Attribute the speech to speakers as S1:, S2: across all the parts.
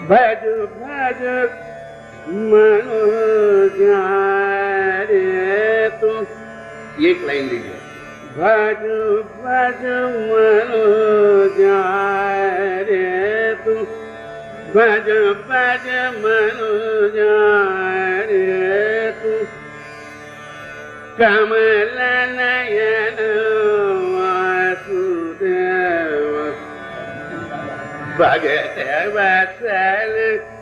S1: भज भज मनोजा रे तू, एक लाइन लीजिए। भज भज मनोजा रे तू, भज भज मनोजा रे तू, कमल नयन वासुदेव, भगत वत्सल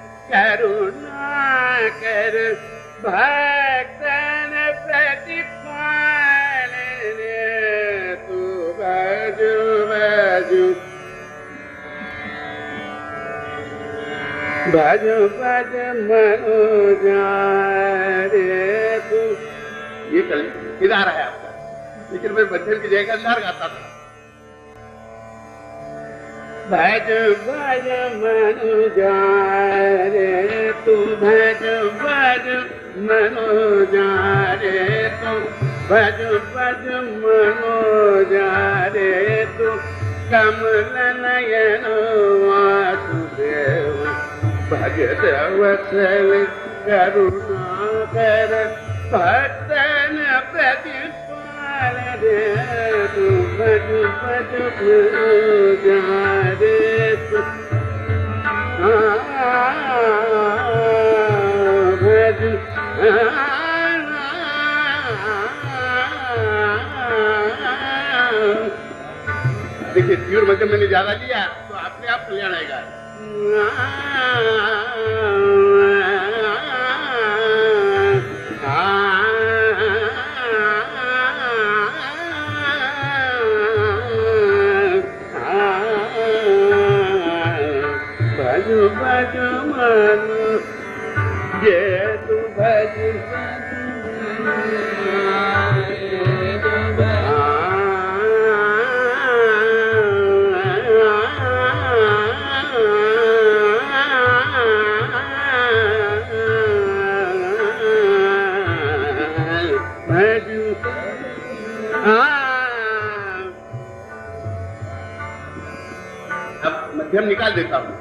S1: करुणाकर, भक्तन प्रतिपाल रे तू, भज भज भज भज मनोजा रे तू। ये किरदार है आपका, लेकिन मैं बच्चन की जगह अंदर गाता था। भज भज मनोजा रे तू, भज भज मनोजा रे तू, भज भज मनोजा रे तू, कमल नयन वासुदेव, भगत वत्सल करुणाकर, भक्तन प्रतिपाल रे तू, भज भज मनोजा रे तू, भज देखिए त्यूर मध्यम मैंने ज्यादा लिया तो अपने आप कल्याण आएगा। भज भज मन ये तू, भज मध्यम निकाल देता हूं।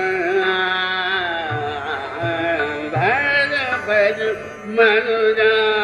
S1: भज भज मनोजा